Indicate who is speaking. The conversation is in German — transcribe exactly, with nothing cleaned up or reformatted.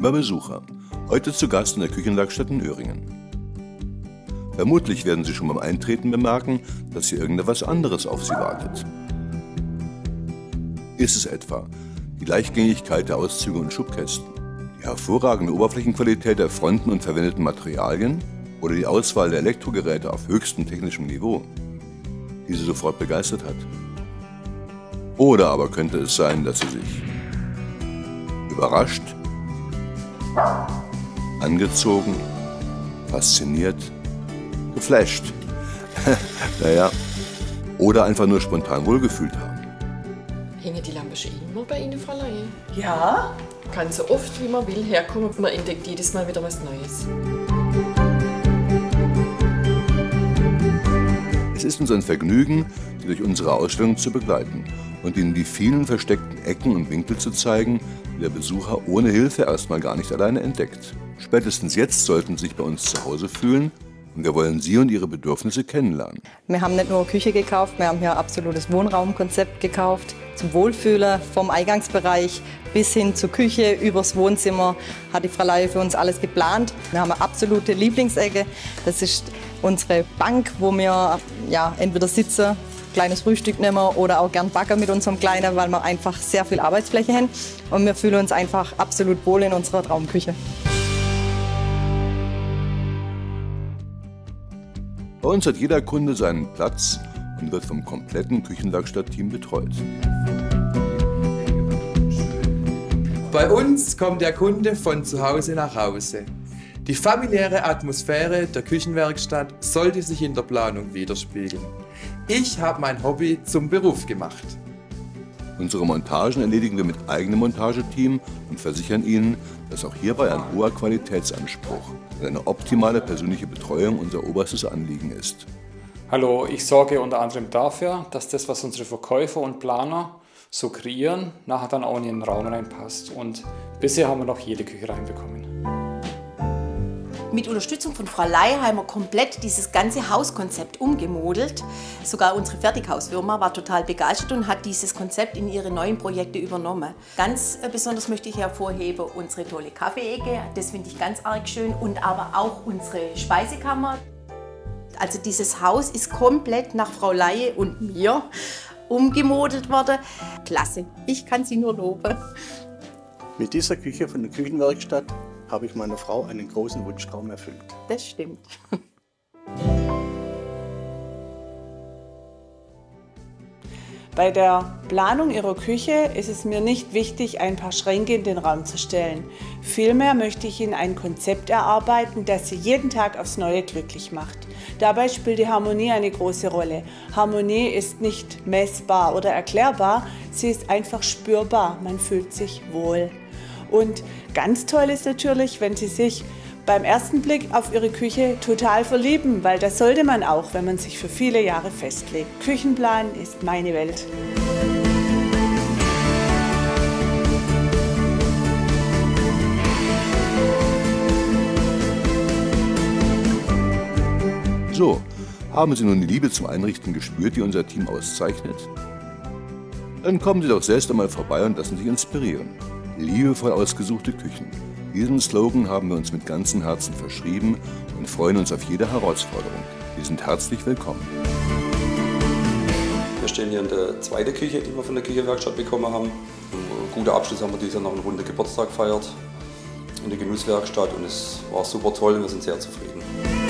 Speaker 1: Lieber Besucher, heute zu Gast in der Küchenwerkstatt in Öhringen. Vermutlich werden Sie schon beim Eintreten bemerken, dass hier irgendetwas anderes auf Sie wartet. Ist es etwa die Leichtgängigkeit der Auszüge und Schubkästen, die hervorragende Oberflächenqualität der Fronten und verwendeten Materialien oder die Auswahl der Elektrogeräte auf höchstem technischem Niveau, die Sie sofort begeistert hat? Oder aber könnte es sein, dass Sie sich überrascht, angezogen, fasziniert, geflasht, naja, oder einfach nur spontan wohlgefühlt haben?
Speaker 2: Hängen die Lampen schon immer bei Ihnen, Frau Laie?
Speaker 3: Ja.
Speaker 2: Kann so oft wie man will herkommen, man entdeckt jedes Mal wieder was Neues.
Speaker 1: Es ist uns ein Vergnügen, Sie durch unsere Ausstellung zu begleiten und Ihnen die vielen versteckten Ecken und Winkel zu zeigen, die der Besucher ohne Hilfe erstmal gar nicht alleine entdeckt. Spätestens jetzt sollten Sie sich bei uns zu Hause fühlen und wir wollen Sie und Ihre Bedürfnisse kennenlernen.
Speaker 4: Wir haben nicht nur Küche gekauft, wir haben hier ein absolutes Wohnraumkonzept gekauft. Zum Wohlfühlen vom Eingangsbereich bis hin zur Küche, übers Wohnzimmer hat die Frau Laie für uns alles geplant. Wir haben eine absolute Lieblingsecke. Das ist unsere Bank, wo wir ja, entweder sitzen, kleines Frühstück nehmen oder auch gern backen mit unserem Kleinen, weil wir einfach sehr viel Arbeitsfläche haben. Und wir fühlen uns einfach absolut wohl in unserer Traumküche.
Speaker 1: Bei uns hat jeder Kunde seinen Platz und wird vom kompletten Küchenwerkstatt-Team betreut.
Speaker 5: Bei uns kommt der Kunde von zu Hause nach Hause. Die familiäre Atmosphäre der Küchenwerkstatt sollte sich in der Planung widerspiegeln. Ich habe mein Hobby zum Beruf gemacht.
Speaker 1: Unsere Montagen erledigen wir mit eigenem Montageteam und versichern Ihnen, dass auch hierbei ein hoher Qualitätsanspruch und eine optimale persönliche Betreuung unser oberstes Anliegen ist.
Speaker 6: Hallo, ich sorge unter anderem dafür, dass das, was unsere Verkäufer und Planer so kreieren, nachher dann auch in den Raum reinpasst. Und bisher haben wir noch jede Küche reinbekommen.
Speaker 3: Mit Unterstützung von Frau Laie haben wir komplett dieses ganze Hauskonzept umgemodelt. Sogar unsere Fertighausfirma war total begeistert und hat dieses Konzept in ihre neuen Projekte übernommen. Ganz besonders möchte ich hervorheben unsere tolle Kaffee-Ecke, das finde ich ganz arg schön, und aber auch unsere Speisekammer. Also dieses Haus ist komplett nach Frau Laie und mir umgemodelt worden. Klasse, ich kann sie nur loben.
Speaker 7: Mit dieser Küche von der Küchenwerkstatt habe ich meiner Frau einen großen Wunschtraum erfüllt.
Speaker 3: Das stimmt.
Speaker 8: Bei der Planung Ihrer Küche ist es mir nicht wichtig, ein paar Schränke in den Raum zu stellen. Vielmehr möchte ich Ihnen ein Konzept erarbeiten, das Sie jeden Tag aufs Neue glücklich macht. Dabei spielt die Harmonie eine große Rolle. Harmonie ist nicht messbar oder erklärbar, sie ist einfach spürbar. Man fühlt sich wohl. Und ganz toll ist natürlich, wenn Sie sich beim ersten Blick auf Ihre Küche total verlieben, weil das sollte man auch, wenn man sich für viele Jahre festlegt. Küchenplan ist meine Welt.
Speaker 1: So, haben Sie nun die Liebe zum Einrichten gespürt, die unser Team auszeichnet? Dann kommen Sie doch selbst einmal vorbei und lassen sich inspirieren. Liebevoll ausgesuchte Küchen. Diesen Slogan haben wir uns mit ganzem Herzen verschrieben und freuen uns auf jede Herausforderung. Sie sind herzlich willkommen.
Speaker 9: Wir stehen hier in der zweiten Küche, die wir von der Küchenwerkstatt bekommen haben. Ein guter Abschluss haben wir dieses Jahr noch einen runden Geburtstag gefeiert in der Genusswerkstatt und es war super toll und wir sind sehr zufrieden.